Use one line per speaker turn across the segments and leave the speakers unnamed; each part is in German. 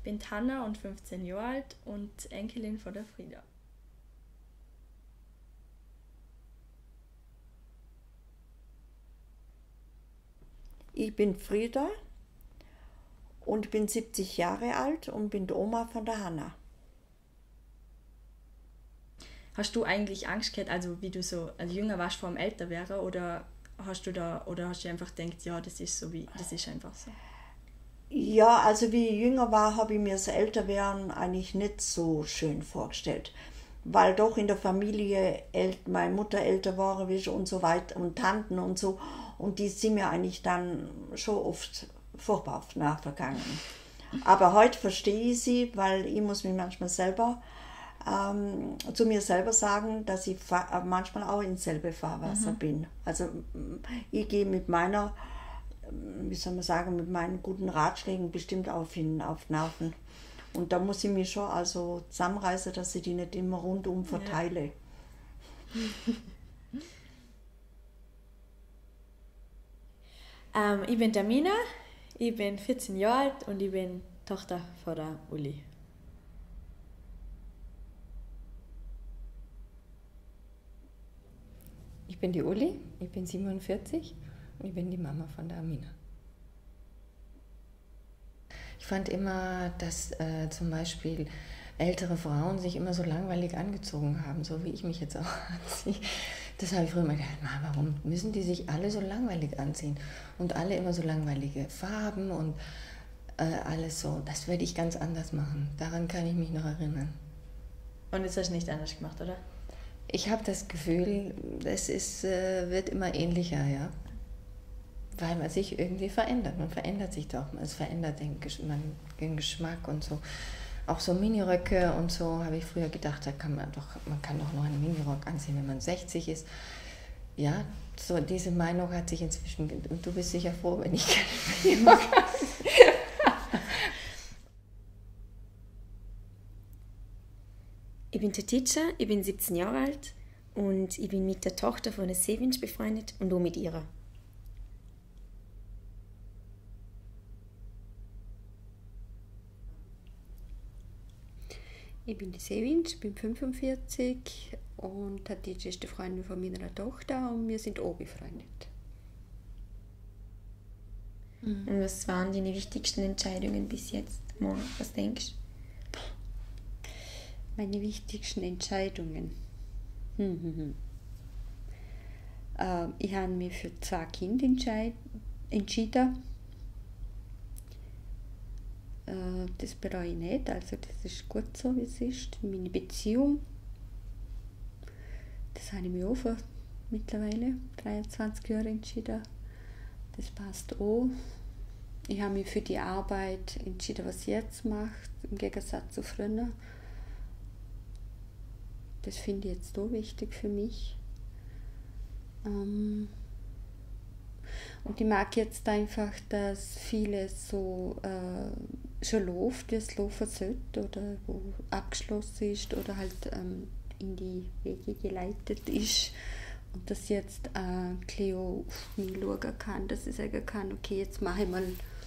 bin Hanna und 15 Jahre alt und Enkelin von der Frieda.
Ich bin Frieda und bin 70 Jahre alt und bin die Oma von der Hanna.
Hast du eigentlich Angst gehabt, also wie du so als jünger warst vor dem Älterwerden, oder hast du einfach gedacht, ja, das ist einfach so?
Ja, also wie ich jünger war, habe ich mir das Älterwerden eigentlich nicht so schön vorgestellt. Weil doch in der Familie meine Mutter älter war und so weiter und Tanten und so. Und die sind mir eigentlich dann schon oft furchtbar nachvergangen. Aber heute verstehe ich sie, weil ich muss mich manchmal selber zu mir selber sagen, dass ich manchmal auch in selbe Fahrwasser bin. Also ich gehe mit meiner, wie soll man sagen, mit meinen guten Ratschlägen bestimmt auf Nerven. Und da muss ich mich schon also zusammenreißen, dass ich die nicht immer rundum verteile.
Ja. Ich bin der Mina, ich bin 14 Jahre alt und ich bin Tochter von der Uli.
Ich bin die Uli, ich bin 47 und ich bin die Mama von der Amina. Ich fand immer, dass zum Beispiel ältere Frauen sich immer so langweilig angezogen haben, so wie ich mich jetzt auch anziehe. Das habe ich früher immer gedacht, warum müssen die sich alle so langweilig anziehen? Und alle immer so langweilige Farben und alles so. Das werde ich ganz anders machen. Daran kann ich mich noch erinnern.
Und jetzt hast du nicht anders gemacht, oder?
Ich habe das Gefühl, es wird immer ähnlicher, ja. Weil man sich irgendwie verändert. Man verändert sich doch. Es verändert den Geschmack und so. Auch so Miniröcke und so habe ich früher gedacht, man kann doch noch einen Minirock anziehen, wenn man 60 ist. Ja, so diese Meinung hat sich inzwischen, und du bist sicher froh, wenn ich keinen Minirock anziehe.
Ich bin Tetica, ich bin 17 Jahre alt und ich bin mit der Tochter von einer Sevinch befreundet und auch mit ihrer.
Ich bin die Sevinch, bin 45 und Tetica ist die Freundin von meiner Tochter und wir sind auch befreundet.
Und was waren deine wichtigsten Entscheidungen bis jetzt? Mo, was denkst du?
Meine wichtigsten Entscheidungen. Ich habe mich für 2 Kinder entschieden. Das bereue ich nicht, also das ist gut so, wie es ist. Meine Beziehung, das habe ich mir auch vor mittlerweile 23 Jahren entschieden. Das passt auch. Ich habe mich für die Arbeit entschieden, was ich jetzt mache, im Gegensatz zu früher. Das finde ich jetzt auch wichtig für mich. Und ich mag jetzt einfach, dass vieles so schon läuft, wie es laufen sollte oder wo abgeschlossen ist oder halt in die Wege geleitet ist. Und dass jetzt Cleo auf mich schauen kann, dass ich sagen kann, okay, jetzt mache ich mal,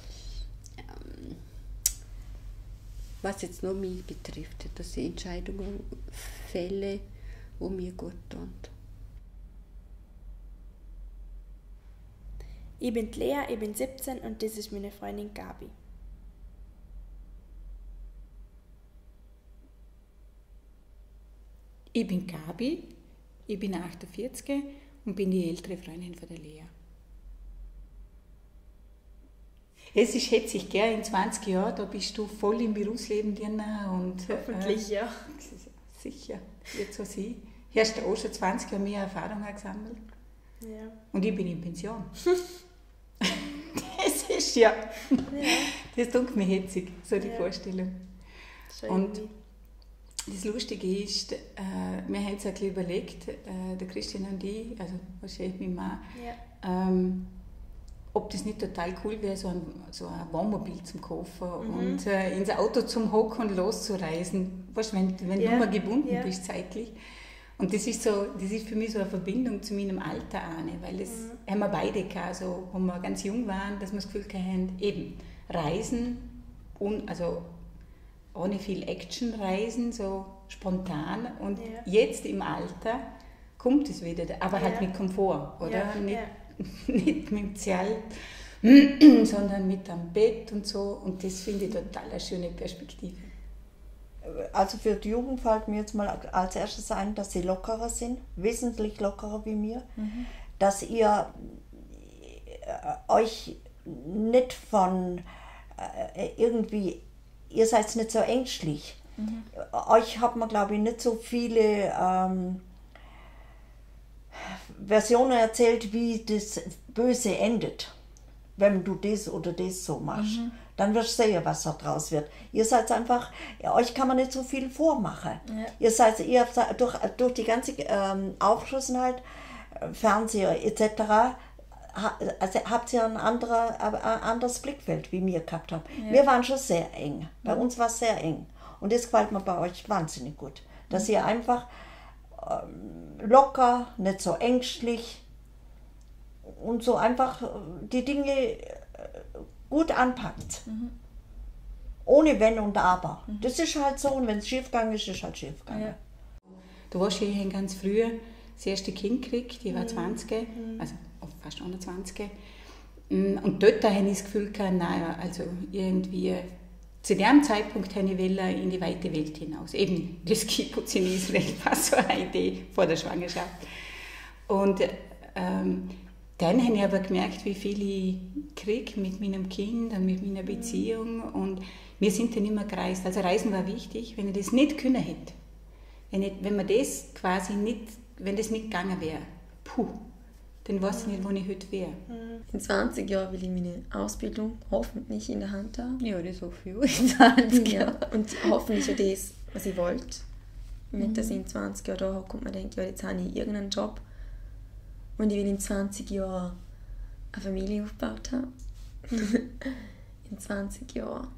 was jetzt noch mich betrifft, dass ich Entscheidungen fälle, die mir gut tun.
Ich bin Lea, ich bin 17 und das ist meine Freundin Gabi.
Ich bin Gabi, ich bin 48 und bin die ältere Freundin von der Lea. Es ist hetzig, gell? In 20 Jahren, da bist du voll im Berufsleben drin und
Hoffentlich, ja.
Sicher, wird so sein. Hast du auch schon 20 Jahre mehr Erfahrung gesammelt?
Ja.
Und ich bin in Pension. Das ist ja. Das tut mir hetzig, so die Vorstellung.
Schön.
Und das Lustige ist, wir haben uns ein bisschen überlegt, der Christian und ich, also wahrscheinlich mein Mann, ob das nicht total cool wäre, so ein Wohnmobil zum kaufen und ins Auto zum Hocken und loszureisen. Weißt, wenn du immer gebunden bist zeitlich. Und das ist für mich so eine Verbindung zu meinem Alter auch, weil das haben wir beide gehabt, also, wo wir ganz jung waren, dass wir das Gefühl hatten, eben Reisen, also ohne viel Action reisen, so spontan. Und jetzt im Alter kommt es wieder, aber halt mit Komfort, oder? Nicht mit dem Zelt, sondern mit am Bett und so. Und das finde ich total eine schöne Perspektive.
Also für die Jugend fällt mir jetzt mal als erstes ein, dass sie lockerer sind, wesentlich lockerer wie mir. Dass ihr euch nicht von irgendwie, ihr seid nicht so ängstlich. Euch hat man, glaube ich, nicht so viele Versionen erzählt, wie das Böse endet, wenn du das oder das so machst. Dann wirst du sehen, was da draus wird. Ihr seid einfach, euch kann man nicht so viel vormachen. Ihr seid durch die ganze Aufgeschlossenheit, Fernseher etc., also habt ihr ein anderes Blickfeld, wie wir gehabt haben. Wir waren schon sehr eng. Bei uns war es sehr eng. Und das gefällt mir bei euch wahnsinnig gut. Dass ihr einfach locker, nicht so ängstlich und so einfach die Dinge gut anpackt. Ohne Wenn und Aber. Das ist halt so, und wenn es schiefgegangen ist, ist es halt schiefgegangen.
Du warst ja ganz früh das erste Kind gekriegt, ich war 20, also fast 21. Und dort habe ich das Gefühl gehabt, naja, also irgendwie, zu dem Zeitpunkt habe ich in die weite Welt hinaus. Eben das Kibbutz in Israel war so eine Idee vor der Schwangerschaft. Und dann habe ich aber gemerkt, wie viel ich kriege mit meinem Kind und mit meiner Beziehung. Und wir sind dann immer gereist. Also Reisen war wichtig. Wenn ich das nicht können hätte, wenn man das quasi nicht, wenn das nicht gegangen wäre, dann weiß ich nicht, wo ich heute wäre.
In 20 Jahren will ich meine Ausbildung hoffentlich in der Hand haben.
Ja, das hoffe ich auch in 20 Jahren.
Und hoffentlich auch das, was ich wollte. Nicht, dass ich in 20 Jahren da hocke und man denkt, ja, jetzt habe ich irgendeinen Job. Und ich will in 20 Jahren eine Familie aufgebaut haben. In 20 Jahren.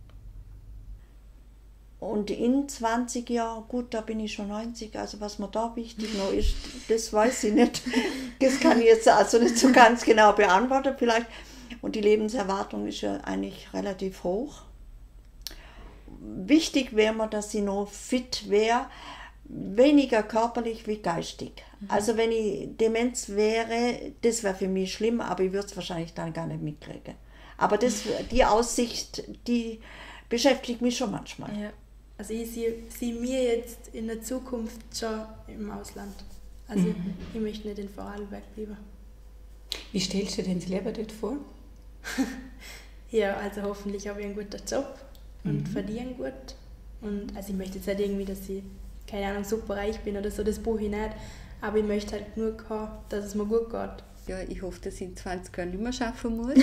Und in 20 Jahren, gut, da bin ich schon 90, also was mir da wichtig noch ist, das weiß ich nicht. Das kann ich jetzt also nicht so ganz genau beantworten vielleicht. Und die Lebenserwartung ist ja eigentlich relativ hoch. Wichtig wäre mir, dass ich noch fit wäre, weniger körperlich wie geistig. Also wenn ich Demenz wäre, das wäre für mich schlimm, aber ich würde es wahrscheinlich dann gar nicht mitkriegen. Aber die Aussicht, die beschäftigt mich schon manchmal.
Ja. Also ich sehe mir jetzt in der Zukunft schon im Ausland. Also ich möchte nicht in Vorarlberg bleiben.
Wie stellst du dir das Leben dort vor?
Ja, also hoffentlich habe ich einen guten Job und verdiene gut. Und also ich möchte jetzt nicht irgendwie, dass ich, keine Ahnung, super reich bin oder so, das brauche ich nicht. Aber ich möchte halt nur haben, dass es mir gut geht.
Ja, ich hoffe, dass ich in 20 Jahren nicht mehr arbeiten muss.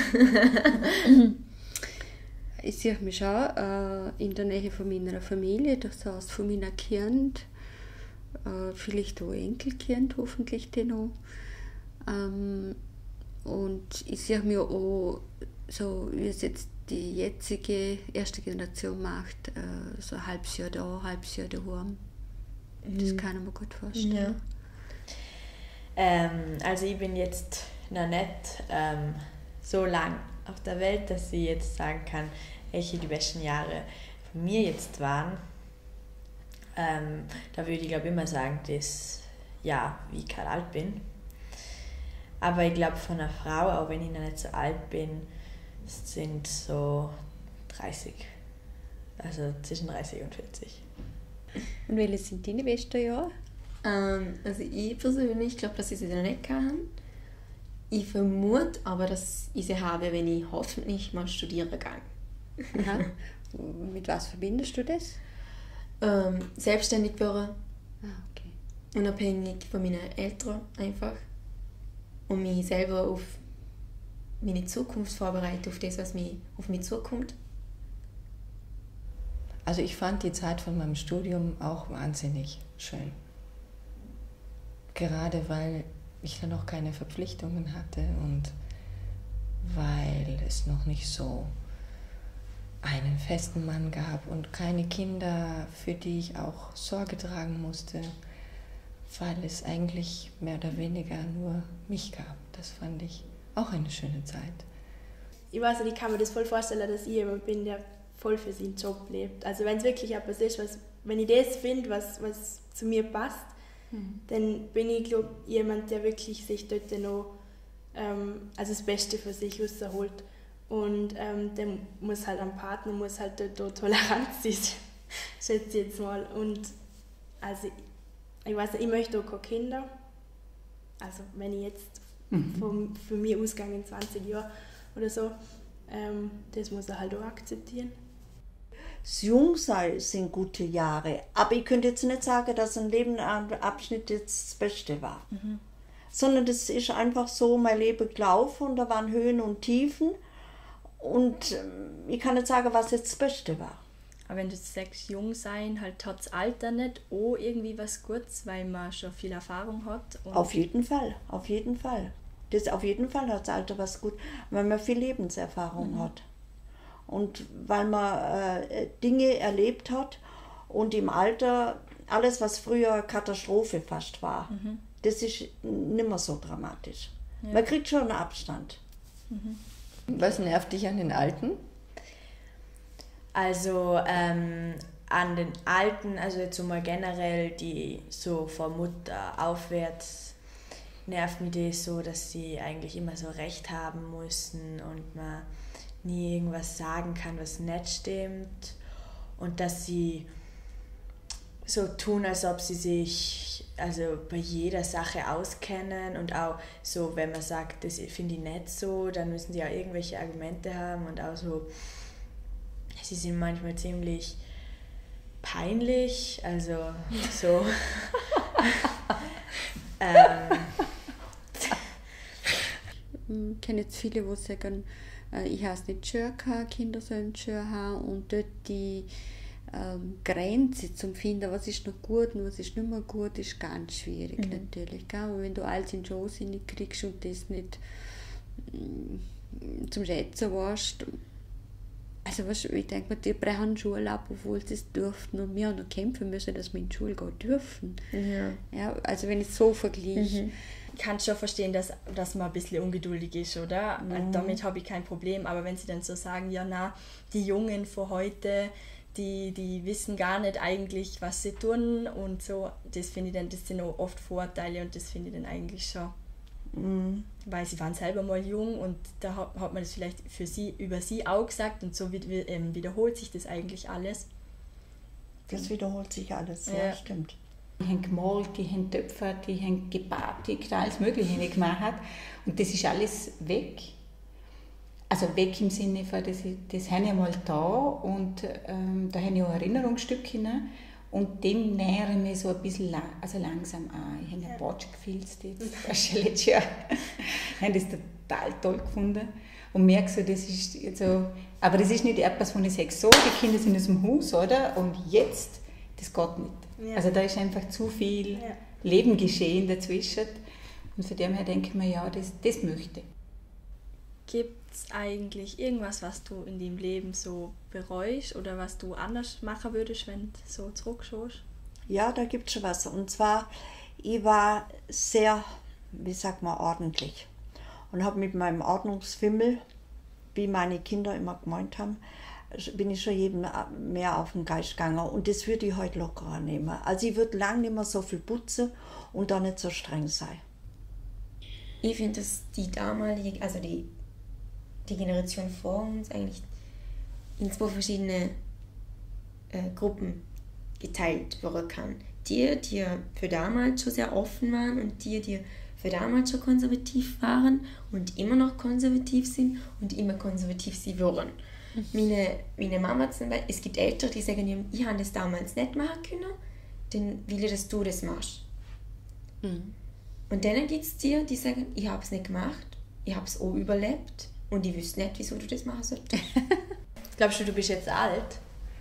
Ich sehe mich schon in der Nähe von meiner Familie, das heißt von meinen Kindern, vielleicht auch Enkelkind, hoffentlich den noch. Und ich sehe mich auch, so wie es jetzt die jetzige erste Generation macht, so ein halbes Jahr da, ein halbes Jahr daheim. Das kann ich mir gut vorstellen.
Ja. Also ich bin jetzt noch nicht so lang auf der Welt, dass ich jetzt sagen kann, welche die besten Jahre von mir jetzt waren. Da würde ich glaube immer sagen, das Jahr, wie ich gerade alt bin. Aber ich glaube von einer Frau, auch wenn ich noch nicht so alt bin, sind so 30. Also zwischen 30 und 40.
Und welche sind deine besten Jahre?
Also ich persönlich glaube, dass ich sie noch nicht hatte. Ich vermute aber, dass ich sie habe, wenn ich hoffentlich mal studieren gehe.
Aha. Mit was verbindest du das?
Selbstständig werden.
Okay.
Unabhängig von meinen Eltern einfach. Und mich selber auf meine Zukunft vorbereiten, auf das, was auf mich zukommt.
Also ich fand die Zeit von meinem Studium auch wahnsinnig schön. Gerade weil ich dann noch keine Verpflichtungen hatte und weil es noch nicht so einen festen Mann gab und keine Kinder, für die ich auch Sorge tragen musste, weil es eigentlich mehr oder weniger nur mich gab. Das fand ich auch eine schöne Zeit.
Ich weiß nicht, ich kann mir das voll vorstellen, dass ich jemand bin, der voll für seinen Job lebt. Also wenn es wirklich etwas ist, wenn ich das finde, was zu mir passt, dann bin ich, glaube ich, jemand, der wirklich sich dort noch also das Beste für sich rausholt. Und der muss halt am Partner muss halt dort tolerant sein, schätze ich jetzt mal. Und also ich weiß nicht, ich möchte auch keine Kinder. Also wenn ich jetzt von mir ausgehe in 20 Jahren oder so, das muss er halt auch akzeptieren.
Das Jungsein sind gute Jahre, aber ich könnte jetzt nicht sagen, dass ein Lebensabschnitt jetzt das Beste war. Sondern das ist einfach so mein Leben gelaufen und da waren Höhen und Tiefen und ich kann nicht sagen, was jetzt das Beste war.
Aber wenn du sagst, jung sein, halt trotz Alter nicht auch irgendwie was Gutes, weil man schon viel Erfahrung hat? Und
Auf jeden Fall, auf jeden Fall. Das auf jeden Fall hat das Alter was gut, weil man viel Lebenserfahrung hat. Und weil man Dinge erlebt hat und im Alter, alles was früher Katastrophe fast war, das ist nicht mehr so dramatisch. Ja. Man kriegt schon einen Abstand.
Was nervt dich an den Alten?
Also an den Alten, also jetzt so mal generell, die so von Mutter aufwärts, nervt mich das so, dass sie eigentlich immer so Recht haben müssen und man nie irgendwas sagen kann, was nicht stimmt. Und dass sie so tun, als ob sie sich also bei jeder Sache auskennen und auch so, wenn man sagt, das finde ich nicht so, dann müssen sie auch irgendwelche Argumente haben und auch so, sie sind manchmal ziemlich peinlich, also so
Ich kenne jetzt viele, die sagen, ich habe es nicht schön gehabt, Kinder sollen schön haben und dort die Grenze zum Finden, was ist noch gut und was ist nicht mehr gut, ist ganz schwierig natürlich. Gell? Und wenn du alles in die Schoß kriegst und das nicht zum Schätzen weißt, also weißt, ich denke mir, die brechen Schule ab, obwohl sie es dürften und wir haben noch kämpfen müssen, dass wir in die Schule gehen dürfen. Ja, also wenn ich so vergleiche.
ich kann schon verstehen, dass man ein bisschen ungeduldig ist, oder? Damit habe ich kein Problem, aber wenn sie dann so sagen, ja na, die Jungen von heute, die wissen gar nicht eigentlich, was sie tun und so, das finde ich dann, das sind auch oft Vorurteile und das finde ich dann eigentlich schon, weil sie waren selber mal jung und da hat man das vielleicht über sie auch gesagt und so wiederholt sich das eigentlich alles.
Das wiederholt sich alles, ja, stimmt.
Die haben gemalt, die haben getöpfert, die haben gebatigt, alles Mögliche gemacht und das ist alles weg. Also weg im Sinne von, das haben ja mal da und da haben ja auch Erinnerungsstücke rein. Und dem nähere ich mich so ein bisschen langsam an. Ich habe einen Watch gefilzt jetzt, letztes Jahr. Ich habe das total toll gefunden. Und merke so, das ist so, aber das ist nicht etwas, wo ich sage, so, die Kinder sind aus dem Haus, oder? Und jetzt, das geht nicht. Ja. Also da ist einfach zu viel Leben geschehen dazwischen. Und von dem her denke ich mir, ja, das möchte ich.
Gibt es eigentlich irgendwas, was du in deinem Leben so bereust oder was du anders machen würdest, wenn du so zurückschaust?
Ja, da gibt es schon was. Und zwar, ich war sehr, wie sagt man, ordentlich. Und habe mit meinem Ordnungsfimmel, wie meine Kinder immer gemeint haben, bin ich schon jedem mehr auf den Geist gegangen. Und das würde ich heute lockerer nehmen. Also ich würde lange nicht mehr so viel putzen und da nicht so streng sein.
Ich finde, dass die damalige, also die Generation vor uns eigentlich in zwei verschiedene Gruppen geteilt werden kann. Die für damals schon sehr offen waren und die für damals schon konservativ waren und immer noch konservativ sind und immer konservativ sie würden. Meine Mama zum Beispiel, es gibt Ältere, die sagen, ich habe das damals nicht machen können, dann will ich, dass du das machst. Und dann gibt es die sagen, ich habe es nicht gemacht, ich habe es auch überlebt und ich wüsste nicht, wieso du das machen solltest.
Glaubst du bist jetzt alt?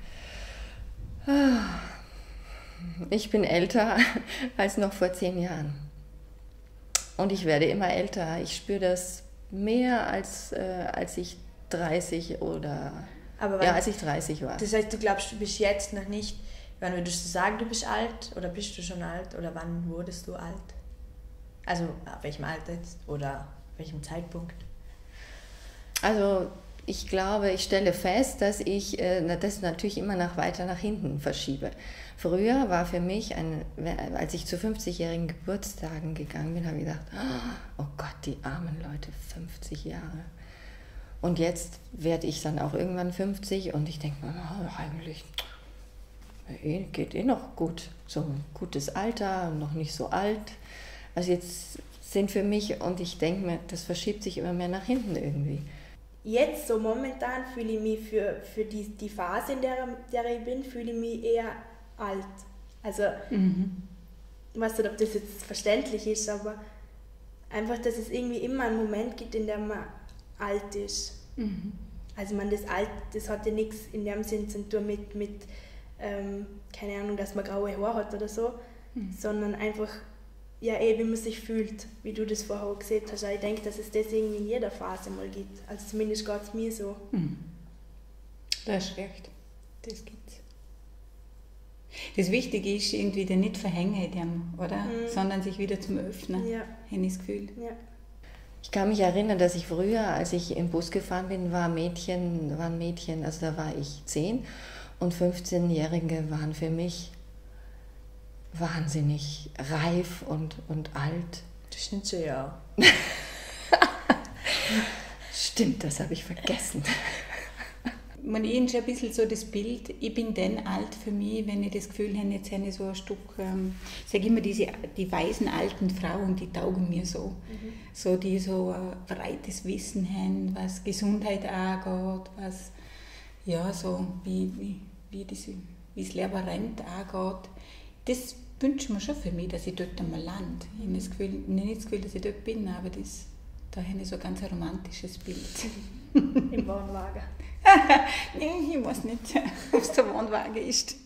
Ich bin älter als noch vor 10 Jahren. Und ich werde immer älter. Ich spüre das mehr als ich 30 oder... als ich 30 war.
Das heißt, du glaubst, du bist jetzt noch nicht... Wann würdest du sagen, du bist alt? Oder bist du schon alt? Oder wann wurdest du alt? Also, ab welchem Alter jetzt? Oder welchem Zeitpunkt?
Also, Ich glaube, ich stelle fest, dass ich das natürlich immer weiter nach hinten verschiebe. Früher war für mich, als ich zu 50-jährigen Geburtstagen gegangen bin, habe ich gedacht, oh Gott, die armen Leute, 50 Jahre. Und jetzt werde ich dann auch irgendwann 50 und ich denke mir, eigentlich geht noch gut. So ein gutes Alter, noch nicht so alt. Also jetzt sind für mich, und ich denke mir, das verschiebt sich immer mehr nach hinten irgendwie.
Jetzt, so momentan, fühle ich mich für die Phase, in der ich bin, fühle ich mich eher alt. Also, ich weiß nicht, ob das jetzt verständlich ist, aber einfach, dass es irgendwie immer einen Moment gibt, in dem man alt ist. Also das hat ja nichts in dem Sinn zu tun mit keine Ahnung, dass man graue Haare hat oder so, sondern einfach, ja, wie man sich fühlt, wie du das vorher gesehen hast. Ich denke, dass es das irgendwie in jeder Phase mal gibt. Also zumindest geht es mir so.
Das ist recht. Das gibt's. Das Wichtige ist irgendwie den nicht verhängen, oder? Sondern sich wieder zum Öffnen. Ja. Habe ich das Gefühl.
Ja.
Ich kann mich erinnern, dass ich früher, als ich im Bus gefahren bin, waren Mädchen, also da war ich 10 und 15-Jährige waren für mich wahnsinnig reif und alt.
Das stimmt schon, ja.
Stimmt, das habe ich vergessen.
Man ist schon ein bisschen so das Bild, ich bin dann alt für mich, wenn ich das Gefühl habe, jetzt habe ich so ein Stück, ich sage immer, die weisen alten Frauen, die taugen mir so. So, die so ein breites Wissen haben, was Gesundheit angeht, was, ja, so, wie das Leben rennt angeht. Das wünsche ich mir schon für mich, dass ich dort einmal lande. Ich habe nicht das Gefühl, dass ich dort bin, aber da habe ich so ein ganz romantisches Bild.
Im Wohnwagen.
Nee, ich weiß nicht, ob es der Wohnwagen ist.